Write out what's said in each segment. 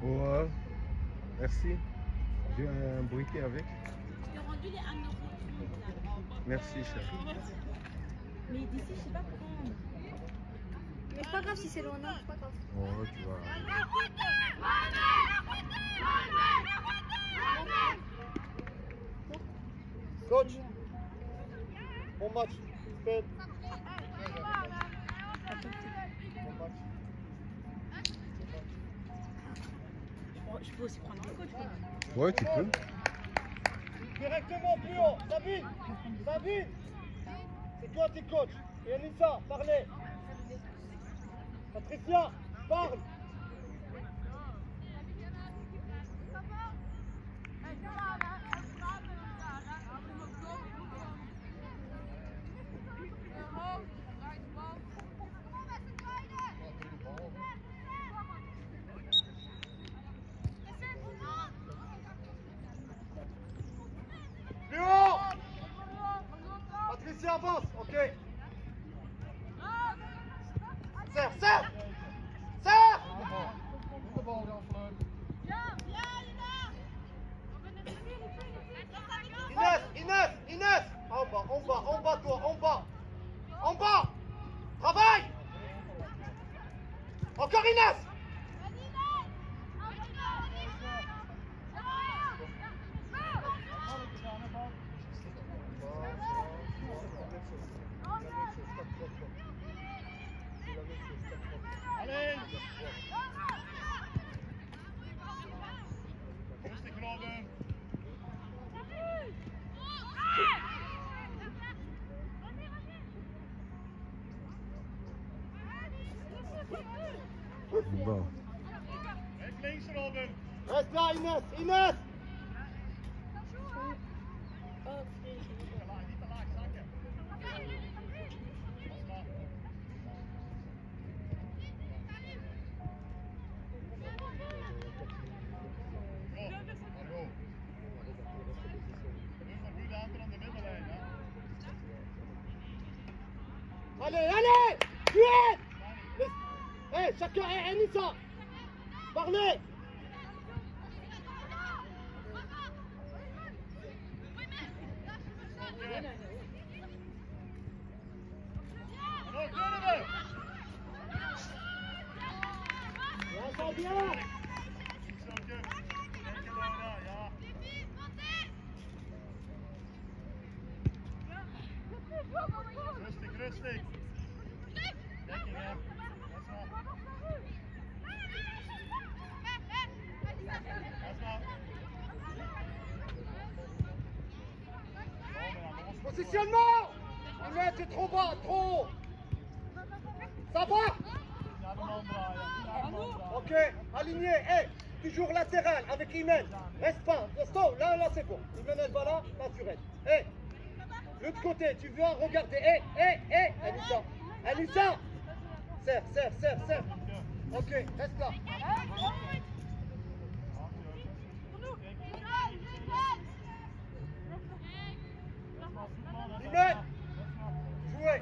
Ouais. Merci. J'ai un briquet avec. Je t'ai rendu les 1 euro. Merci, cher. Mais d'ici, je sais pas prendre. Mais c'est pas grave si c'est loin, non, c'est pas grave. Oh, tu vois. Coach, bon match. Bon match. Je peux aussi prendre des coachs. Ouais, tu peux. Directement plus haut. Sabine, Sabine, c'est toi qui coach. Et Elisa, parlez. Patricia, parle. Plus haut. Patricia, avance, ok. Serre, serre. Serre. Inès, en bas, toi, en bas, travaille. Encore Inès. Allez. Rustig Robin. Bon. Rest links Robin. Rest là Inès. Allez, vite. Hey, chacun, Anissa, parlez. Ja, bien. Rustig. Dekking, hè. Positionnement. Inès, c'est trop bas, trop haut. Ça va? Ok, aligné. Hey, toujours latéral avec Imen. Reste pas. Stop, là, c'est bon. Imen, elle va là, naturel. Hey, l'autre côté, tu veux regarder. Hey, Anissa. Serre. Ok, reste là. Imen, jouez.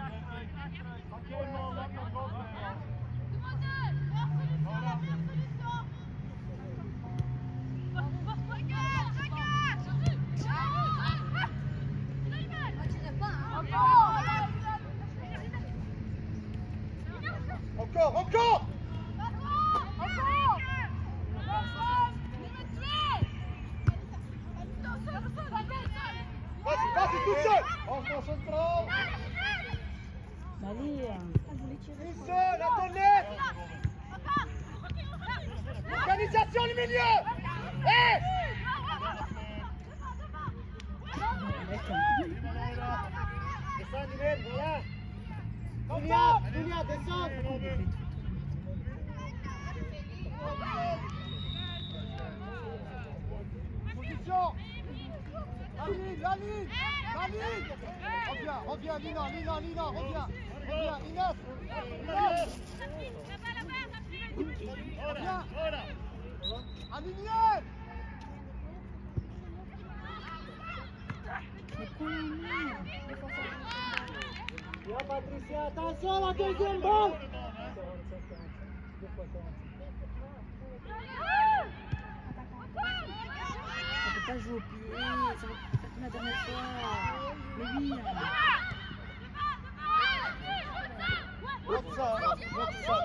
Encore. Vas-y, tout seul. Concentrons. Allez. Tout seul, Antoinette. Organisation du milieu. Hey. Descends, Inès, voilà. Dunia, descends. Position. La ligne. Reviens, Lina, reviens. Inès. Reviens. Aligné. Bien, Patricia, attention, la deuxième balle. pas jouer au pied, ça va faire comme la dernière fois. Mais oui. Monte ça, monte ça.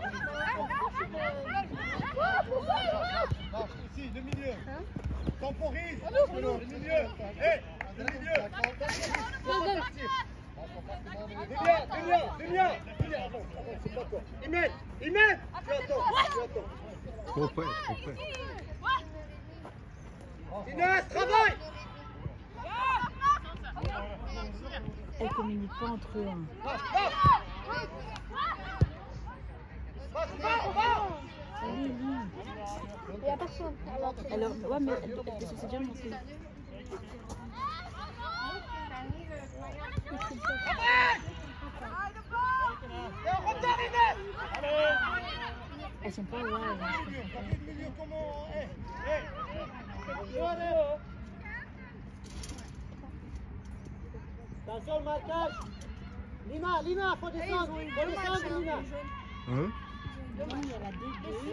Non, ici, le milieu. Temporise. Le milieu. Hé, le milieu. Viens. Non, c'est pas toi. Imen, tu attends. Trop près. Inès, travaille. Elles communiquent pas entre eux. Hein. Passe. Oui. Il n'y a personne. Alors, ouais, mais elle se déjà monté. Et on repart, Inès. Elles sont pas là. Le milieu, comment? Attention le marquage. Lina, faut descendre, Lina. Hein? Non, il y a la D2.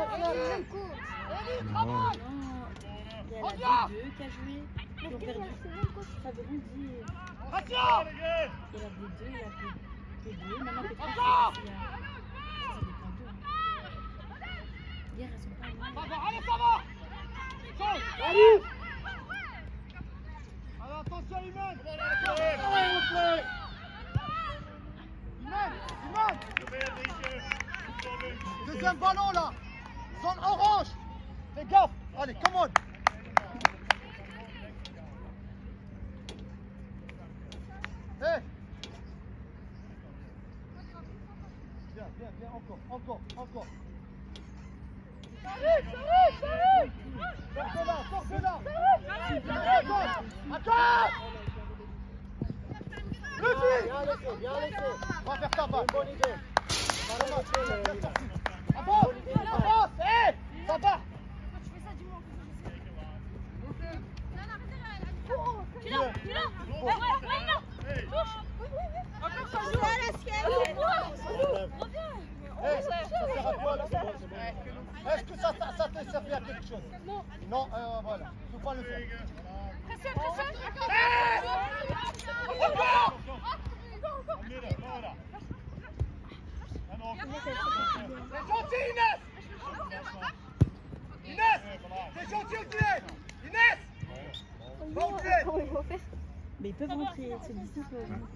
Non. Non, il y a la D2 qui a joué. Qui ont perdu. Ça veut rien dire. Il y a la D2, il y a la P2. Maintenant, P3, c'est passé. Ça dépend d'eux. Hier, elles sont pas loin. Allez, ça va. Allez. Alors attention, Iman. Iman. Deuxième ballon là. Zone orange. Fais gaffe. Allez, come on. Hey. Viens, encore. Sortez là. Attends. Bien laissé. Va faire ta balle. Bonne idée. Avance. Hey, ça va. Tu l'as. Ça sert à quoi là? Est-ce que ça t'a servi à quelque chose? Non, voilà. Il ne faut pas le faire. C'est gentil, Inès. C'est gentil au pied. Inès, va au pied. Comment ils vont faire? Mais ils peuvent rentrer, c'est le distance.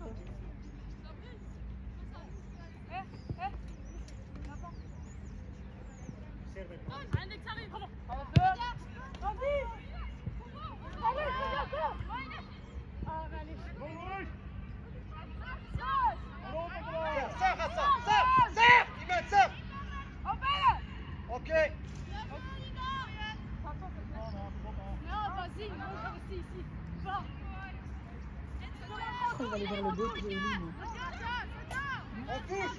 Serre, Iman, serre. Ok. On va aller vers le dos pour Eline. On touche.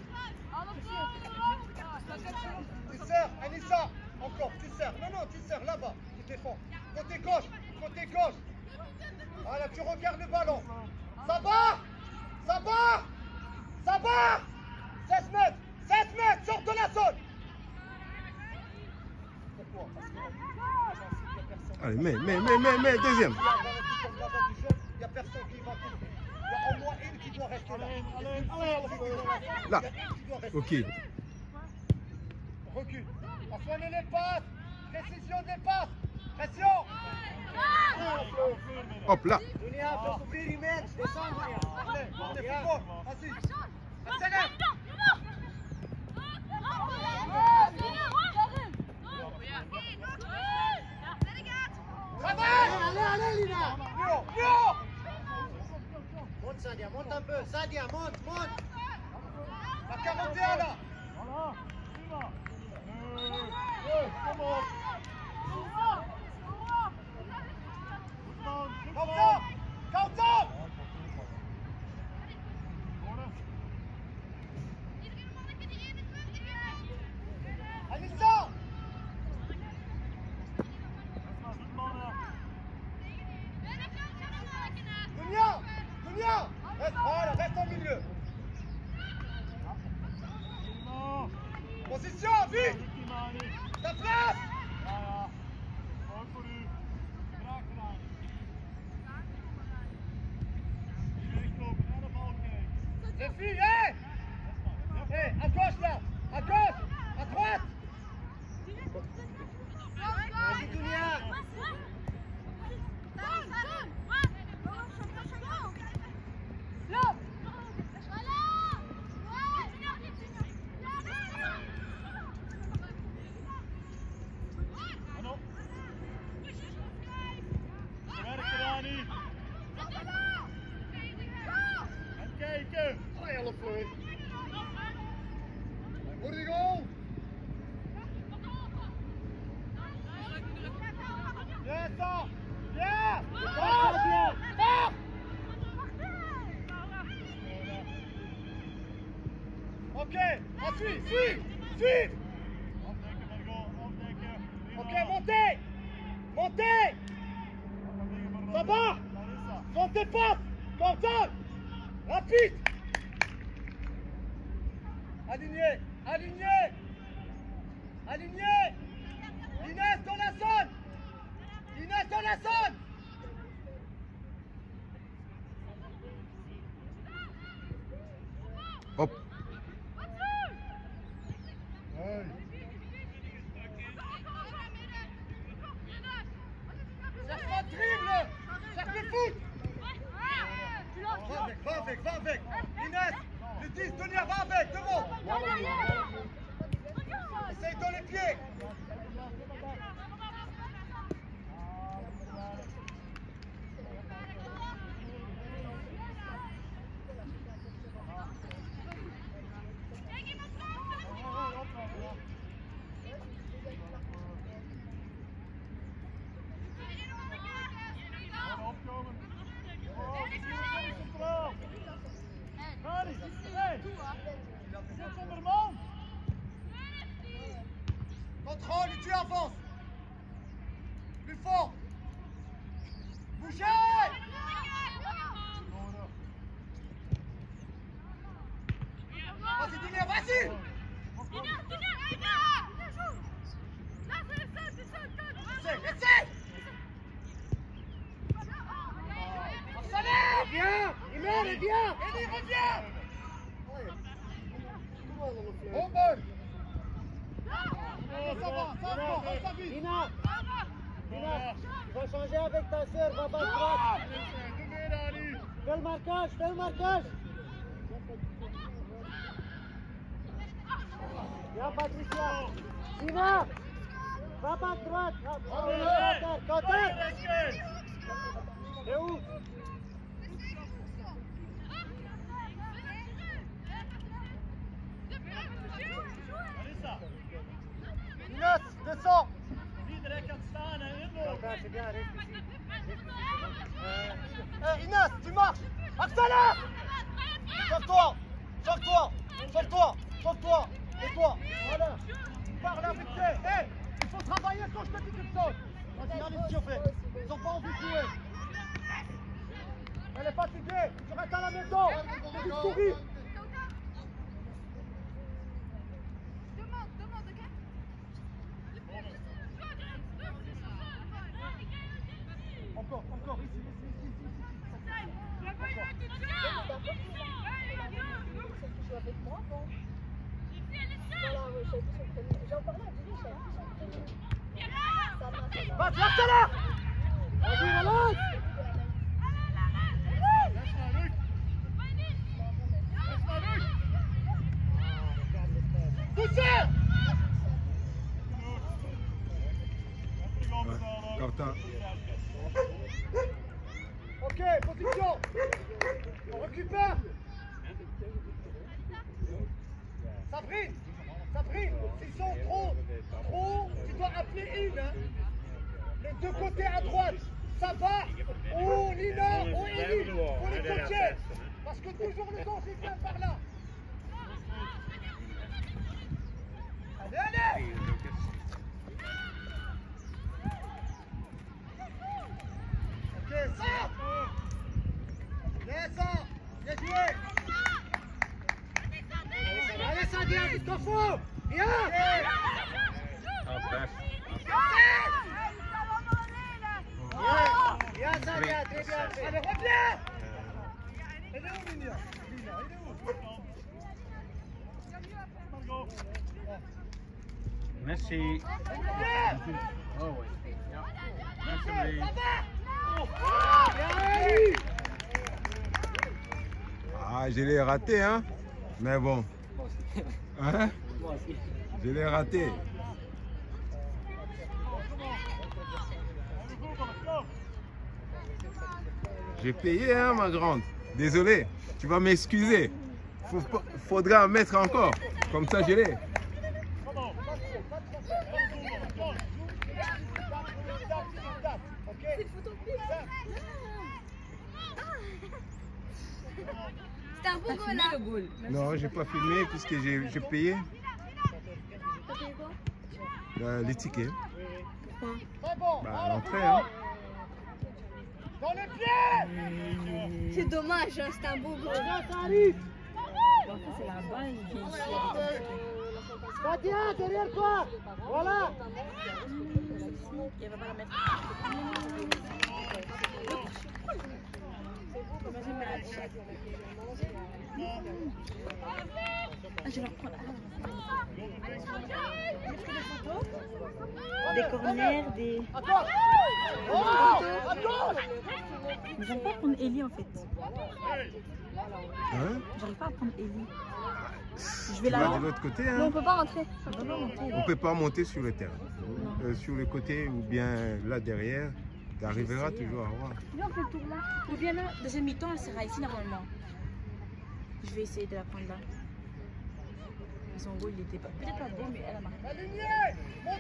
Tu serres, Anissa. Encore, tu serres. Non, tu serres là-bas. Tu défends. Côté gauche. Voilà, tu regardes le ballon. Ça va. 16 mètres, sors de la zone. Pourquoi? Allez, mets, deuxième. Il n'y a personne qui va couper. Il y a au moins une qui doit rester là. Là. Ok. Recule. Ensoignez les passes. Précision des passes. Pression. Hop là. Dunia, faut couvrir Imen. Descends, Dunia. Allez, football. Vas-y. Accélère. Allez, Lina. Mio. Monte, Sadia, monte un peu. Sadia, monte. La 41 là. Count. Anissa. Dunia. Reste au milieu. Position, vite. Ta place. le fleuve. Rodrigo. Bien ça. Bien. Bien. Ok, suis. Ok, montez. Ça va. Montez pas. Gordon. Rapide. Aligné. Inès dans la zone. Hop. Cherche pas de dribble. Cherche le foot. Va avec. Inès, le 10, Tonia, va avec, devant. Essaye dans les pieds. Contrôle et tu avances. Plus fort. Bougez. Vas-y, Dina, vas-y. Essaye. Salah, viens. Imen, viens. Elie, reviens. Bon bol. Ça va vite. Dina, tu vas changer avec ta sœur, va bas droite. Fais le marquage. Viens Patricia. Dina, va bas droite. Cotter. C'est où? Inès, descends. C'est bien, reste ici. Inès, tu marches. Accélère. Sors-toi. Et toi. Voilà. Parle avec eux. Il faut travailler quand je te dis quelque chose. Vas-y, allez chauffer. Ils n'ont pas envie de jouer. Elle est fatiguée. Tu restes à la maison. C'est du souris. Encore, ici. Avec moi, bon. Voilà, j'en parlais à Julie, Vas-y, accélère. Vas-y, relance. Poussez. Quentin. Ok, position. On récupère. Sabrine, s'ils sont trop, tu dois appeler une. Hein. Les deux côtés à droite, ça va. Ou Nina, ou Elie, pour les coacher. Parce que toujours le danger vient par là. Allez. Ok, ça. Bien joué. Allez, ça vient, il t'en faut. Viens. Bien, ça vient, très bien. Allez, reviens. Il est où, Lina? Il est où? Merci. Oh oui. Merci. Ah, je l'ai raté, hein. Mais bon. Hein? Je l'ai raté. J'ai payé, hein, ma grande. Désolé, tu vas m'excuser. Faudra en mettre encore. Comme ça, je l'ai. C'était un beau goal là. Non, j'ai pas filmé puisque j'ai payé T'as payé quoi? les tickets. Très bon. Bah, l'entrée, hein. Dans les pieds. C'est dommage, hein, c'était un beau goal. Ça arrive. Bon, ça, c'est là-bas, il vient ici. Katia, derrière toi. Voilà. Il va pas la mettre. Ah, je vais leur prendre. Des corners, des. À toi. Oh, à gauche. Mais j'arrive pas à prendre Ellie en fait. Hein? J'arrive pas à prendre Ellie. Je Tu vais vas la. de l'autre côté, Mais on hein? peut pas rentrer. On peut pas monter sur le terrain. Sur le côté ou bien là derrière, tu arriveras toujours à voir. Viens, on fait le tour là. Ou bien là, deuxième mi-temps, elle sera ici normalement. Je vais essayer de la prendre là. Son goal, il était pas. Peut-être pas beau, mais elle a marqué. Aligné.